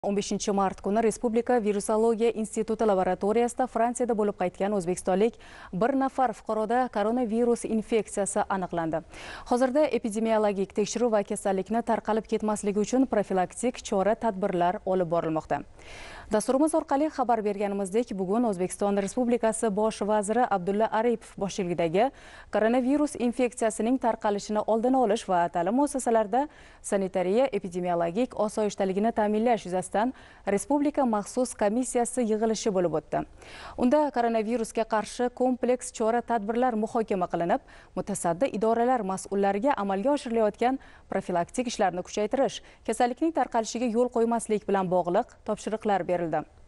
15 mart kuni Respublika Virusologiya instituti laboratoriyasida Fransiyada bo'lib qaytgan o'zbekistonlik bir nafar fuqaroda koronavirus infeksiyasi aniqlandi. Hozirda epidemiologik tekshiruv va kasallikni tarqalib ketmasligi uchun profilaktik chora-tadbirlar olib borilmoqda. Dasturimiz orqali xabar berganimizdek, bugun O'zbekiston Respublikasi Bosh vaziri Abdulla Aripov boshchiligidagi koronavirus infeksiyasining tarqalishini oldini olish va ta'lim muassasalarida sanitariya epidemiologik osoyishtaligini ta'minlash yuzasidan Respublika maxsus komissiyasi yig'ilishi bo'lib o'tdi. Unda koronavirusga qarshi kompleks chora-tadbirlar muhokama qilinib, mutasaddi idoralar mas'ullariga amalga oshirilayotgan profilaktik ishlarni kuchaytirish, kasallikning tarqalishiga yo'l qo'ymaslik bilan bog'liq topshiriqlar berildi.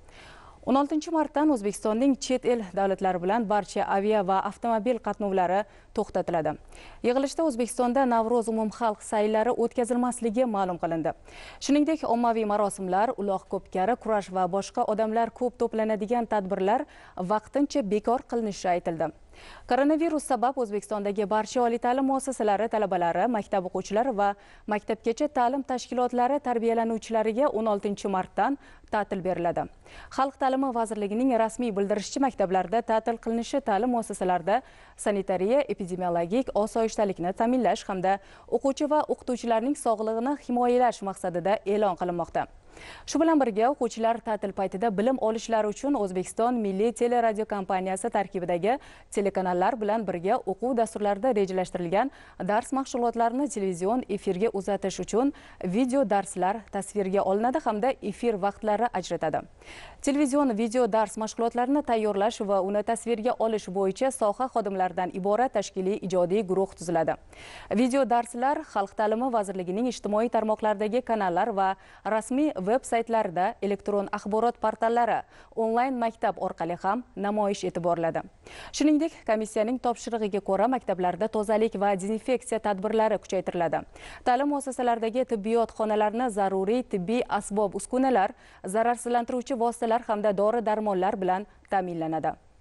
16-martdan O'zbekistonning chet el davlatlari bilan barcha avia va avtomobil qatnovlari to'xtatiladi. Yig'ilishda O'zbekistonda Navro'z umumxalq saylari o'tkazilmasligi ma'lum qilindi. Shuningdek, ommaviy marosimlar, uloq ko'pkari, kurash va boshqa odamlar ko'p to'planadigan tadbirlar vaqtincha bekor qilinishi aytildi. Koronavirus sabab O'zbekistondagi barcha oliy ta'lim muassasalari talabalari, maktab o'quvchilari va maktabgacha ta'lim tashkilotlari tarbiyalanuvchilariga 16-martdan ta'til beriladi. Xalq ta'limi vazirligining rasmiy bildirishicha, maktablarda ta'til qilinishi ta'lim muassasalarida sanitariya epidemiologik osoyishtalikni ta'minlash hamda o'quvchi va o'qituvchilarning sog'lig'ini himoyalash maqsadida e'lon qilinmoqda. Shu bilan birga, o'quvchilar ta'til paytida bilim olishlari uchun O'zbekiston Milliy teleradiokompaniyasi tarkibidagi telekanallar bilan birga o'quv dasturlarida rejalashtirilgan dars mashg'ulotlarini televizion efirga uzatish uchun video darslar tasvirga olinadi hamda efir vaqtlari ajratadi. Televizion video dars mashg'ulotlarini tayyorlash va uni tasvirga olish bo'yicha soha xodimlaridan iborat tashkiliy ijodiy guruh tuziladi. Video darslar Xalq ta'limi vazirligining ijtimoiy tarmoqlardagi kanallar va rasmiy veb-saytlarida, elektron axborot portallari, onlayn maktab orqali ham namoyish etib boriladi. Shuningdek, komissiyaning topshirig'iga ko'ra maktablarda tozalik va dezinfeksiya tadbirlari kuchaytiriladi. Ta'lim muassasalaridagi tibbiyot xonalarini zaruriy tibbiy asbob-uskunalar, zararsizlantiruvchi vositalar hamda dori-darmonlar bilan ta'minlanadi.